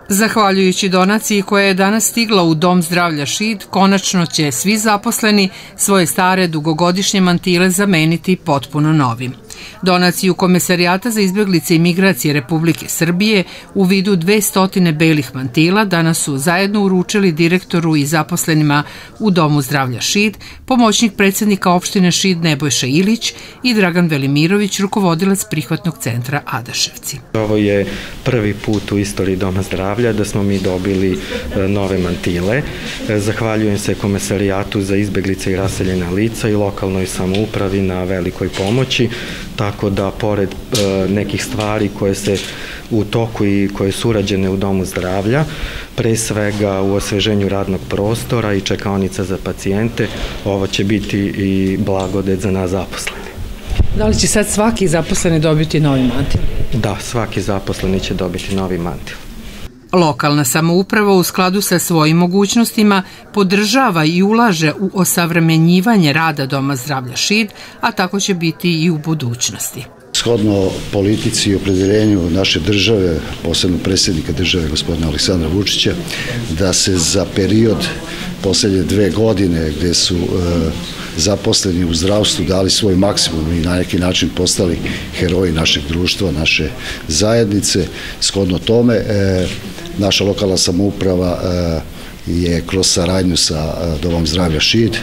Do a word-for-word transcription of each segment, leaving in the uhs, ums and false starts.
Zahvaljujući donaciji koja je danas stigla u Dom zdravlja Šid, konačno će svi zaposleni svoje stare dugogodišnje mantile zameniti potpuno novim. Donaciju Komesarijata za izbeglice i migracije Republike Srbije u vidu dvesta belih mantila danas su zajedno uručili direktoru i zaposlenima u Domu zdravlja Šid, pomoćnik predsjednika opštine Šid Nebojša Ilić i Dragan Velimirović, rukovodilac prihvatnog centra Adaševci. Ovo je prvi put u istoriji Doma zdravlja da smo mi dobili nove mantile. Zahvaljujem se Komesarijatu za izbeglice i raseljena lica i lokalnoj samoupravi na velikoj pomoći, tako da pored nekih stvari koje se u toku i koje su urađene u Domu zdravlja, pre svega u osveženju radnog prostora i čekaonica za pacijente, ovo će biti i blagodet za nas zaposleni. Da li će sad svaki zaposleni dobiti novi mantil? Da, svaki zaposleni će dobiti novi mantil. Lokalna samouprava u skladu sa svojim mogućnostima podržava i ulaže u osavremenjivanje rada Doma zdravlja Šid, a tako će biti i u budućnosti. Shodno politici i opredeljenju naše države, posebno predsjednika države gospodina Aleksandra Vučića, da se za period poslednje dve godine gde su e, zaposleni u zdravstvu dali svoj maksimum i na neki način postali heroji našeg društva, naše zajednice, shodno tome e, naša lokalna samouprava e, je kroz saradnju sa e, Domom zdravlja Šid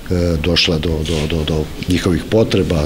došla do, do, do, do njihovih potreba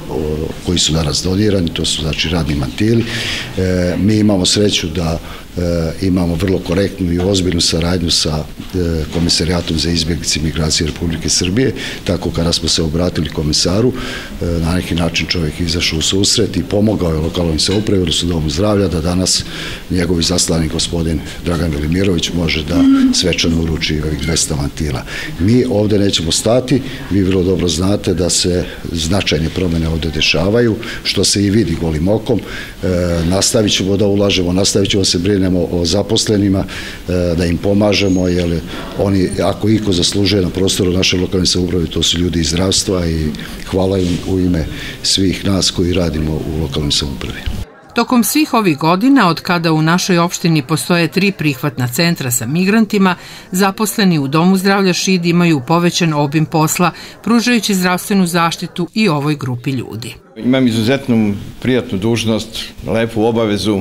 koji su danas dodirani, to su znači radni mantili. E, mi imamo sreću da e, imamo vrlo korektnu i ozbiljnu saradnju sa e, Komisarijatom za izbeglice i migracije Republike Srbije, tako kada smo se obratili komisaru, e, na neki način čovjek izašao u susret i pomogao je lokalnoj samoupravi, odnosno Domu zdravlja, da danas njegov izaslanik gospodin Dragan Velimirović može da svečano uruči ovih dvesta mantila. Mi ovde nećemo stati, vi vrlo dobro znate da se značajne promene ovde dešavaju, što se i vidi golim okom. E, nastavit ćemo da ulažemo, nastavit ćemo da se brinemo o zaposlenima, e, da im pomažemo, jer oni, ako iko zaslužuje na prostoru naše lokalne samouprave, to su ljudi iz zdravstva i hvala im u ime svih nas koji radimo u lokalnoj samoupravi. Tokom svih ovih godina, od kada u našoj opštini postoje tri prihvatna centra sa migrantima, zaposleni u Domu zdravlja Šid imaju povećan obim posla, pružajući zdravstvenu zaštitu i ovoj grupi ljudi. Imam izuzetnu prijatnu dužnost, lepu obavezu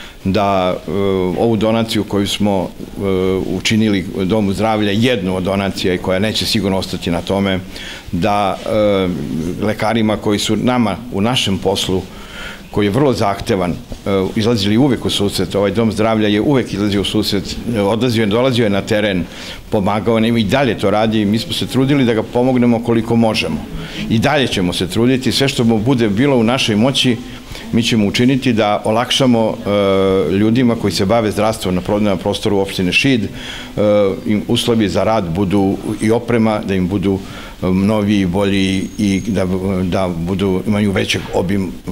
da uh, ovu donaciju koju smo uh, učinili Domu zdravlja, jednu od donacija i koja neće sigurno ostati na tome, da uh, lekarima koji su nama u našem poslu, koji je vrlo zahtevan, izlazili uvek u susret, ovaj Dom zdravlja je uvek izlazio u susret, odlazio je, dolazio je na teren, pomagao nam i dalje to radi, mi smo se trudili da ga pomognemo koliko možemo. I dalje ćemo se truditi, sve što bude bilo u našoj moći, mi ćemo učiniti da olakšamo uh, ljudima koji se bave zdravstvom na prostoru opštine Šid, uh, im uslovi za rad budu i oprema, da im budu um, noviji i bolji i da, da budu, imaju većeg obim uh,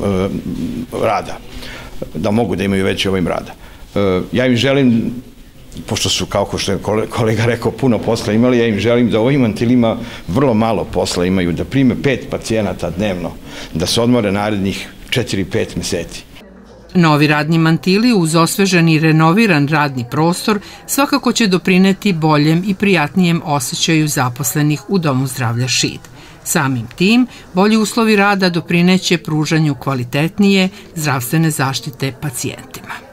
rada, da mogu da imaju veći obim rada. Uh, ja im želim, pošto su, kao što je kolega rekao, puno posla imali, ja im želim da ovim mantilima vrlo malo posla imaju, da prime pet pacijenata dnevno, da se odmore narednih četiri pet meseci. Novi radni mantili uz osvežen i renoviran radni prostor svakako će doprineti boljem i prijatnijem osjećaju zaposlenih u Domu zdravlja Šid. Samim tim, bolji uslovi rada doprineće pružanju kvalitetnije zdravstvene zaštite pacijentima.